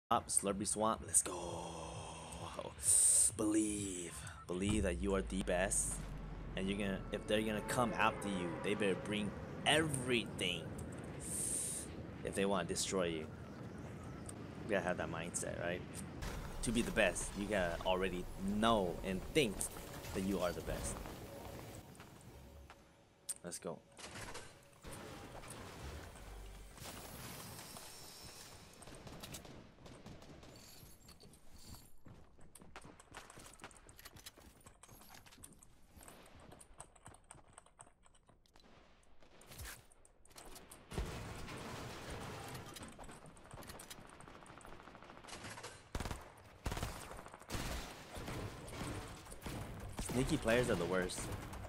Up, Slurpy Swamp, let's go. Believe that you are the best, and you're gonna. If they're gonna come after you, they better bring everything. If they want to destroy you, you gotta have that mindset, right? To be the best, you gotta already know and think that you are the best. Let's go. Sneaky players are the worst.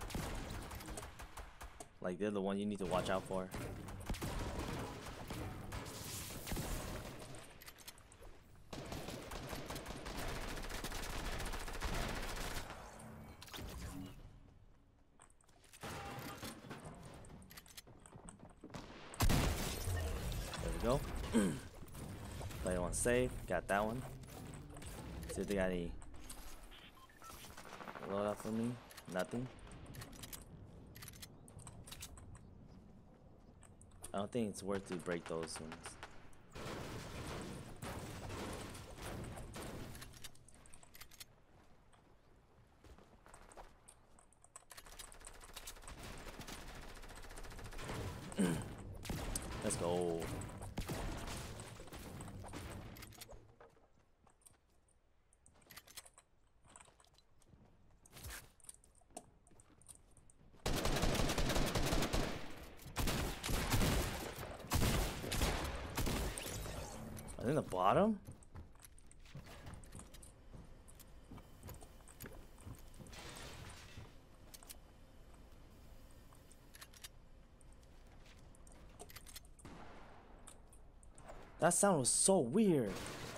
Like, they're the one you need to watch out for. There we go. Play one safe. Got that one. See if they got any load up for me. Nothing. I don't think it's worth to break those ones. Let's go. In the bottom? That sound was so weird.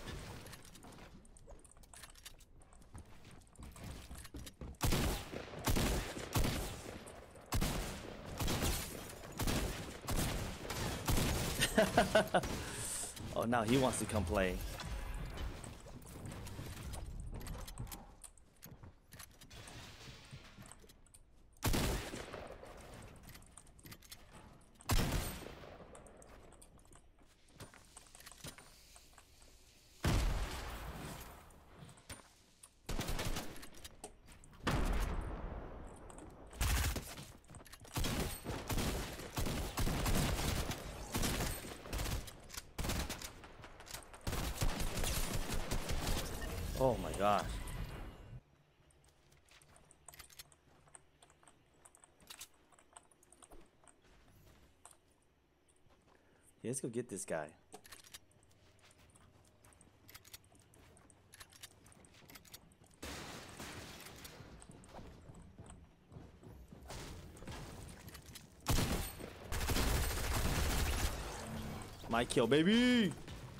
Oh, now he wants to come play. Oh my gosh. Yeah, let's go get this guy. My kill, baby!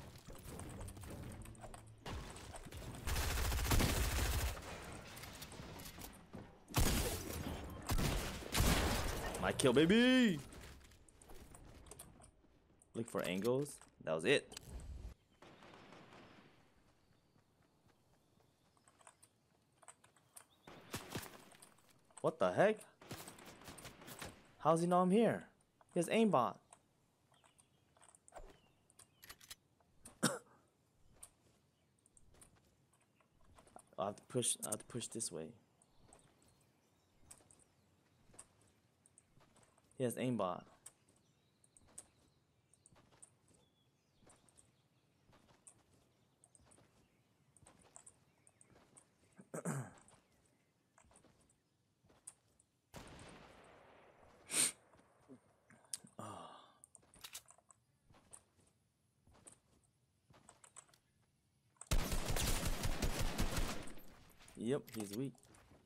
My kill, baby! Look for angles. That was it. What the heck? How's he know I'm here? He has aimbot. I have to push this way. He has aimbot. Yep, he's weak.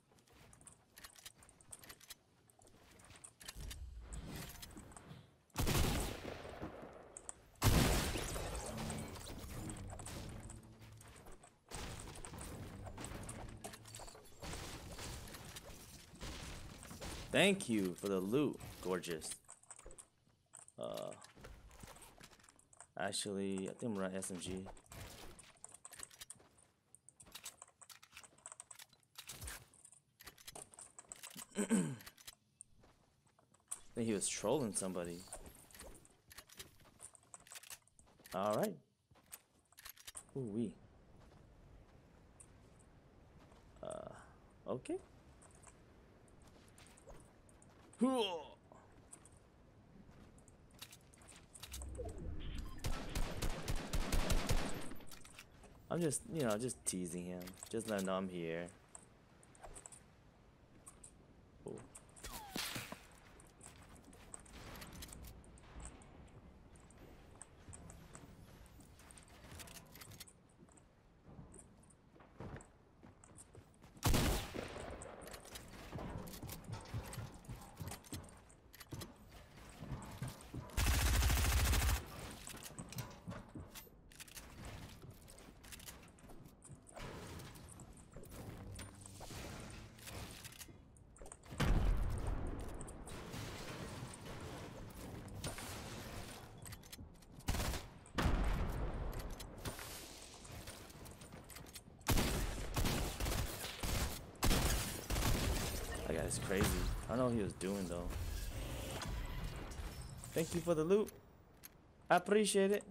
Thank you for the loot, gorgeous. Actually, I think I'm running SMG. think he was trolling somebody. Alright. Ooh wee. Okay. I'm just, you know, just teasing him. Just letting him know I'm here. Ooh. That guy's crazy. I don't know what he was doing though. Thank you for the loot. I appreciate it.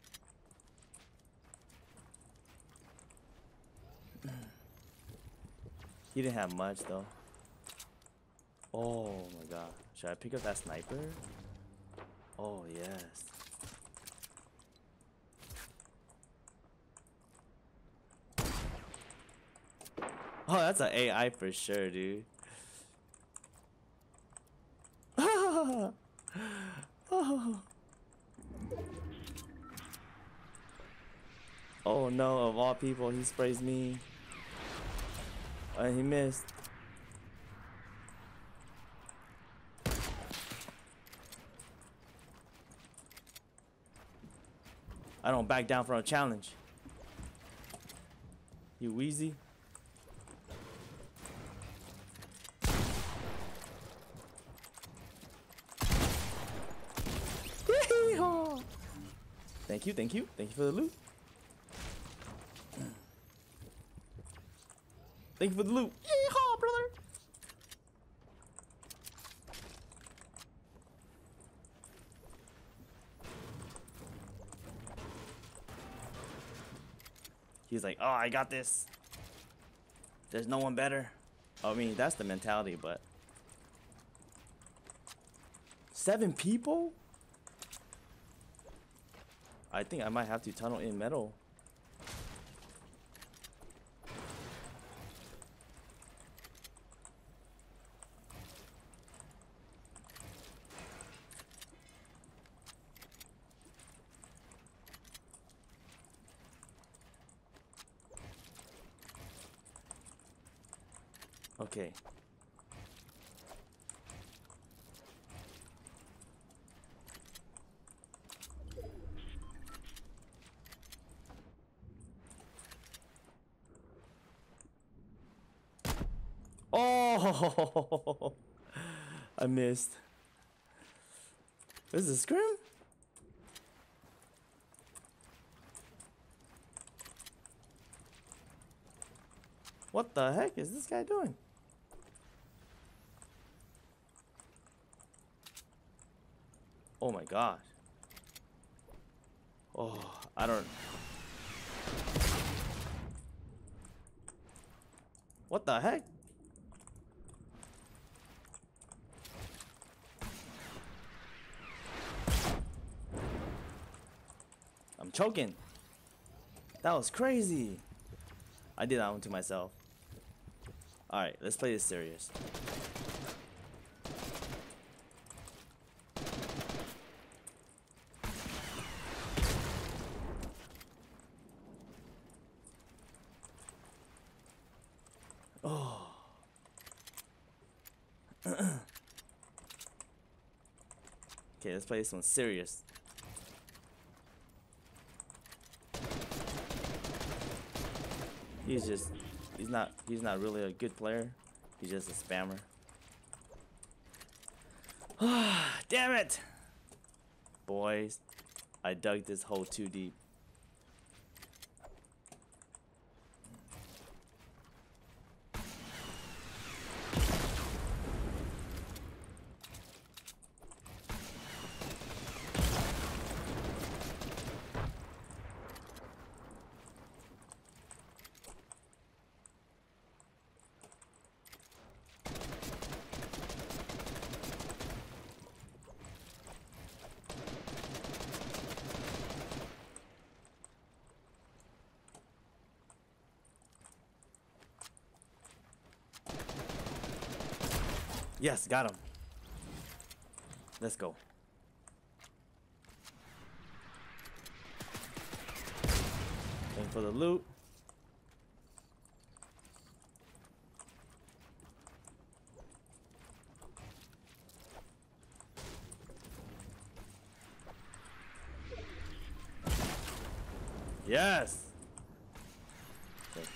He didn't have much though. Oh my god. Should I pick up that sniper? Oh yes. Oh, that's an AI for sure, dude. Oh no, of all people, he sprays me. He missed. I don't back down from a challenge. You wheezy. Thank you, thank you, thank you for the loot. Thank you for the loot. Yeehaw, brother. He's like, oh, I got this. There's no one better. I mean, that's the mentality, but 7 people? I think I might have to tunnel in metal. Okay. Oh, I missed. This is a scrim? What the heck is this guy doing? Oh my gosh. Oh, I don't... What the heck? I'm choking. That was crazy. I did that one to myself. Alright, let's play this serious. Oh. Okay, let's play this one serious. He's not really a good player. He's just a spammer. Damn it! Boys, I dug this hole too deep. Yes, got him. Let's go. Waiting for the loot. Yes. Okay.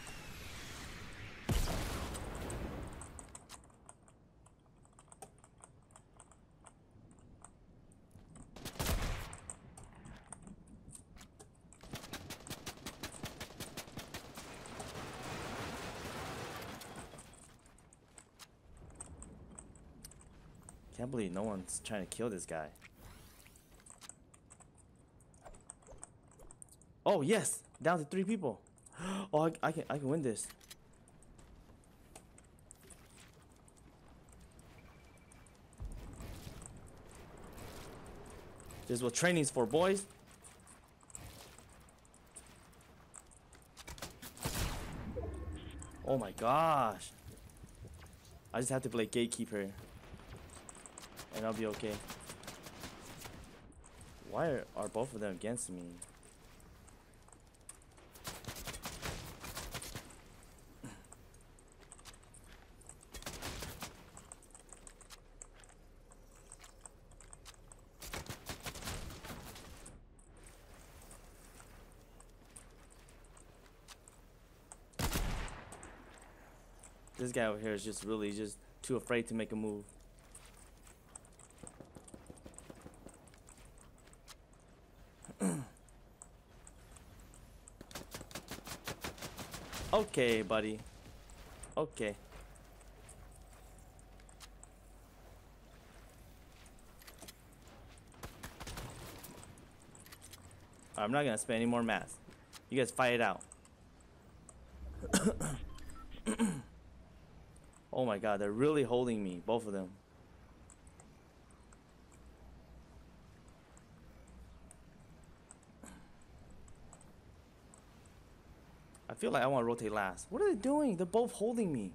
Can't believe no one's trying to kill this guy. Oh yes, down to 3 people. Oh, I can win this. This is what training's for, boys. Oh my gosh. I just have to play gatekeeper. And I'll be okay. Why are both of them against me? This guy over here is just really just too afraid to make a move. Okay, buddy. Okay. I'm not gonna spend any more math. You guys fight it out. Oh my god, they're really holding me, both of them. I feel like I want to rotate last. What are they doing? They're both holding me.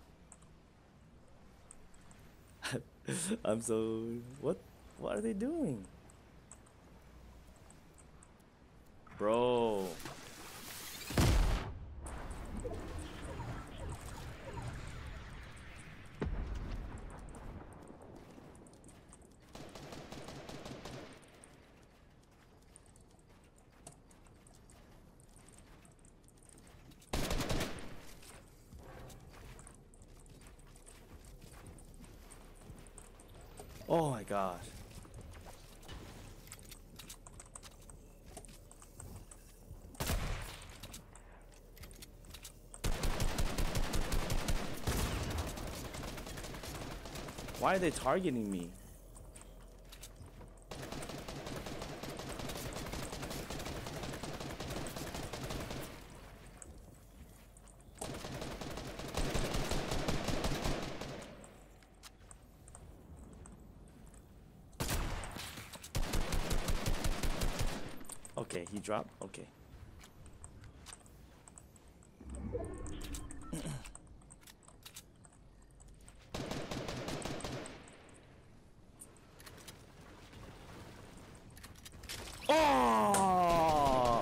I'm so... What are they doing? Bro. Oh my gosh. Why are they targeting me? Okay, he dropped. Okay. Oh!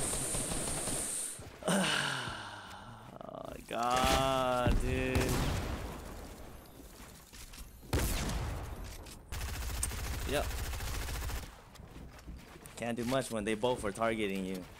Oh my god, dude. Yep. Can't do much when they both are targeting you.